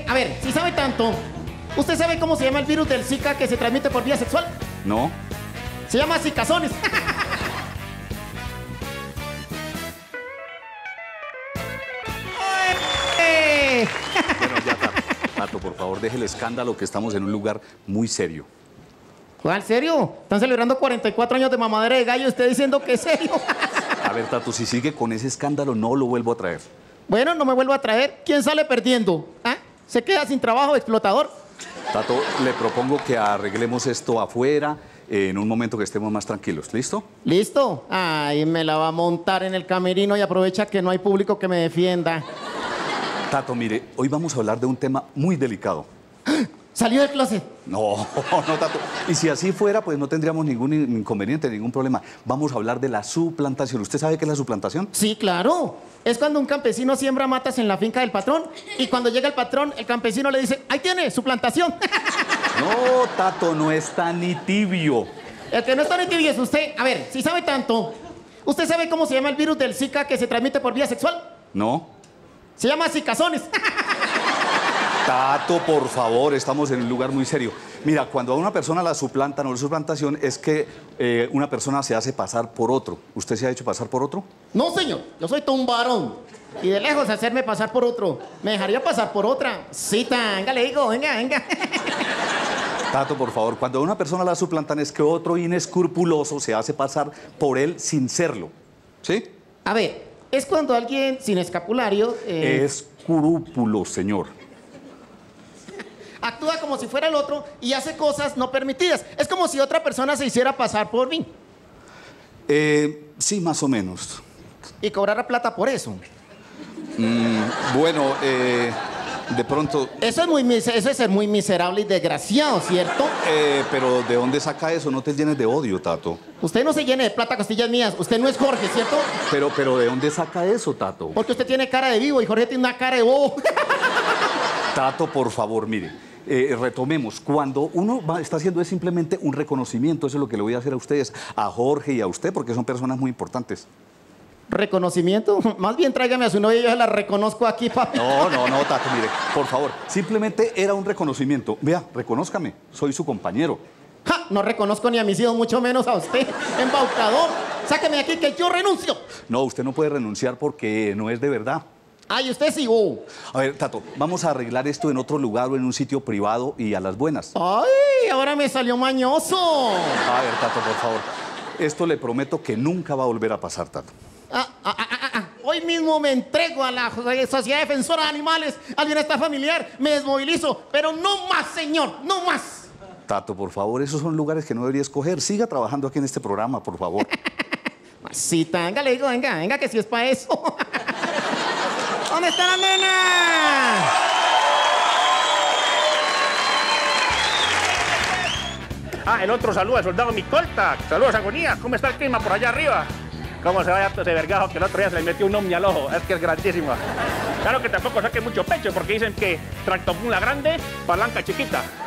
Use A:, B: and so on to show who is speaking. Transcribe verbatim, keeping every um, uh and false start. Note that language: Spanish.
A: A ver, si sabe tanto, ¿usted sabe cómo se llama el virus del Zika que se transmite por vía sexual?
B: No.
A: Se llama zicazones.
B: Bueno, ya, Tato. Tato, por favor, deje el escándalo, que estamos en un lugar muy serio.
A: ¿Cuál serio? Están celebrando cuarenta y cuatro años de mamadera de gallo, usted diciendo que es serio.
B: A ver, Tato, si sigue con ese escándalo, no lo vuelvo a traer.
A: Bueno, no me vuelvo a traer. ¿Quién sale perdiendo? ¿Ah? ¿Se queda sin trabajo, explotador?
B: Tato, le propongo que arreglemos esto afuera, eh, en un momento que estemos más tranquilos. ¿Listo?
A: ¿Listo? Ay, me la va a montar en el camerino y aprovecha que no hay público que me defienda.
B: Tato, mire, hoy vamos a hablar de un tema muy delicado.
A: ¿Salió del closet?
B: No, no, Tato. Y si así fuera, pues no tendríamos ningún inconveniente, ningún problema. Vamos a hablar de la suplantación. ¿Usted sabe qué es la suplantación?
A: Sí, claro. Es cuando un campesino siembra matas en la finca del patrón y cuando llega el patrón, el campesino le dice, ¡ahí tiene, su plantación!
B: No, Tato, no está ni tibio.
A: El que no está ni tibio es usted. A ver, si sabe tanto, ¿usted sabe cómo se llama el virus del Zika que se transmite por vía sexual?
B: No.
A: Se llama zicazones.
B: Tato, por favor, estamos en un lugar muy serio. Mira, cuando a una persona la suplantan o la suplantación es que eh, una persona se hace pasar por otro. ¿Usted se ha hecho pasar por otro?
A: No, señor, yo soy todo un varón. Y de lejos hacerme pasar por otro. Me dejaría pasar por otra. Cita, venga, le digo, venga, venga.
B: Tato, por favor, cuando a una persona la suplantan es que otro inescrupuloso se hace pasar por él sin serlo. ¿Sí?
A: A ver, es cuando alguien sin escapulario... Eh...
B: Escrúpulos, señor.
A: Actúa como si fuera el otro y hace cosas no permitidas. Es como si otra persona se hiciera pasar por mí.
B: Eh, sí, más o menos.
A: Y cobrara plata por eso.
B: Mm, bueno, eh, de pronto...
A: Eso es, muy, eso es ser muy miserable y desgraciado, ¿cierto?
B: Eh, pero ¿de dónde saca eso? No te llenes de odio, Tato.
A: Usted no se llene de plata costillas mías. Usted no es Jorge, ¿cierto?
B: Pero, pero ¿de dónde saca eso, Tato?
A: Porque usted tiene cara de vivo y Jorge tiene una cara de bobo.
B: Tato, por favor, mire. Eh, retomemos, cuando uno va, está haciendo es simplemente un reconocimiento, eso es lo que le voy a hacer a ustedes, a Jorge y a usted, porque son personas muy importantes.
A: ¿Reconocimiento? Más bien tráigame a su novia y yo se la reconozco aquí, papi.
B: No, no, no, Tato, mire, por favor, simplemente era un reconocimiento. Vea, reconózcame, soy su compañero.
A: ¡Ja! No reconozco ni a mis hijos, mucho menos a usted, embaucador. Sáqueme de aquí que yo renuncio.
B: No, usted no puede renunciar porque no es de verdad.
A: Ay, usted sí, oh.
B: A ver, Tato, vamos a arreglar esto en otro lugar o en un sitio privado y a las buenas.
A: Ay, ahora me salió mañoso.
B: A ver, Tato, por favor. Esto le prometo que nunca va a volver a pasar, Tato.
A: Ah, ah, ah, ah, ah. Hoy mismo me entrego a la Sociedad Defensora de Animales, al bienestar familiar, me desmovilizo, pero no más, señor, no más.
B: Tato, por favor, esos son lugares que no debería escoger. Siga trabajando aquí en este programa, por favor.
A: Masita, venga, le digo, venga, venga, que si es para eso. ¿Dónde está la nena?
C: Ah, el otro saludo al soldado Micolta. Saludos, Agonía. ¿Cómo está el clima por allá arriba? ¿Cómo se vaya ese vergajo que el otro día se le metió un ovni al ojo? Es que es grandísimo. Claro que tampoco saque mucho pecho porque dicen que tractomula grande, palanca chiquita.